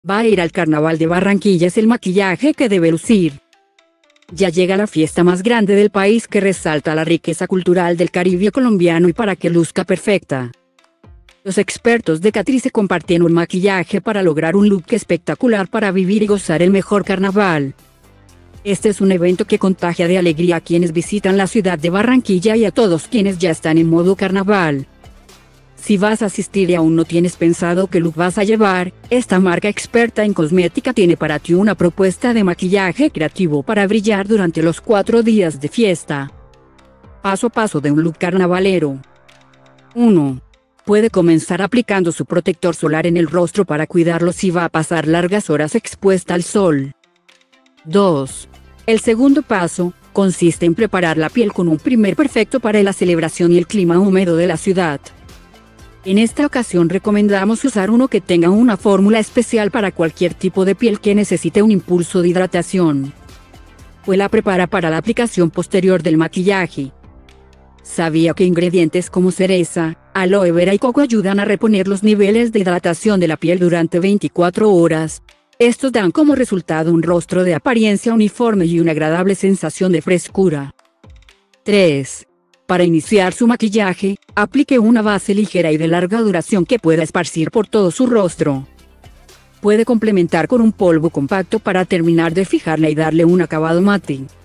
Va a ir al Carnaval de Barranquilla, es el maquillaje que debe lucir. Ya llega la fiesta más grande del país que resalta la riqueza cultural del Caribe colombiano y para que luzca perfecta. Los expertos de Catrice comparten un maquillaje para lograr un look espectacular para vivir y gozar el mejor carnaval. Este es un evento que contagia de alegría a quienes visitan la ciudad de Barranquilla y a todos quienes ya están en modo carnaval. Si vas a asistir y aún no tienes pensado qué look vas a llevar, esta marca experta en cosmética tiene para ti una propuesta de maquillaje creativo para brillar durante los 4 días de fiesta. Paso a paso de un look carnavalero. 1. Puede comenzar aplicando su protector solar en el rostro para cuidarlo si va a pasar largas horas expuesta al sol. 2. El segundo paso consiste en preparar la piel con un primer perfecto para la celebración y el clima húmedo de la ciudad. En esta ocasión recomendamos usar uno que tenga una fórmula especial para cualquier tipo de piel que necesite un impulso de hidratación. Pues la prepara para la aplicación posterior del maquillaje. ¿Sabía que ingredientes como cereza, aloe vera y coco ayudan a reponer los niveles de hidratación de la piel durante 24 horas? Estos dan como resultado un rostro de apariencia uniforme y una agradable sensación de frescura. 3. Para iniciar su maquillaje, aplique una base ligera y de larga duración que pueda esparcir por todo su rostro. Puede complementar con un polvo compacto para terminar de fijarla y darle un acabado mate.